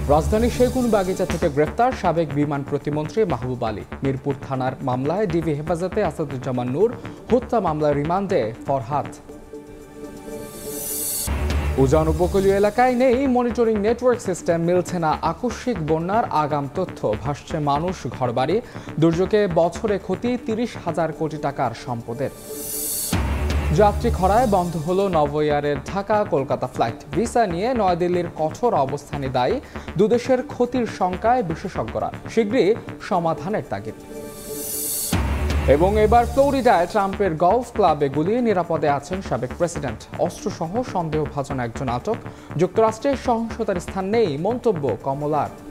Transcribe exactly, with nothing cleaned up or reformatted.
রাজধানীর সেগুনবাগিচা থেকে গ্রেফতার সাবেক বিমান প্রতিমন্ত্রী মাহবুব আলী। মিরপুর থানার মামলায় ডিবি হেফাজতে আসাদুজ্জামান নূর, হত্যা মামলার রিমান্ডে ফরহাদ। উজান উপকূলীয় এলাকায় নেই মনিটরিং নেটওয়ার্ক সিস্টেম, মিলছে না আকস্মিক বন্যার আগাম তথ্য, ভাসছে মানুষ ঘরবাড়ি। দুর্যোগে বছরে ক্ষতি তিরিশ হাজার কোটি টাকার সম্পদের। যাত্রী খরায় বন্ধ হলো নভোএয়ারের ঢাকা কলকাতা ফ্লাইট। ভিসা নিয়ে নয়াদিল্লির কঠোর অবস্থানে দায়ী দুদেশের ক্ষতির শঙ্কায় বিশেষজ্ঞরা, শীঘ্রই সমাধানের তাগিদ। এবং এবার ফ্লোরিডায় ট্রাম্পের গলফ ক্লাবে গুলি, নিরাপদে আছেন সাবেক প্রেসিডেন্ট। অস্ত্রসহ সন্দেহভাজন একজন আটক। যুক্তরাষ্ট্রের সহিংসতার স্থান নেই মন্তব্য কমলার।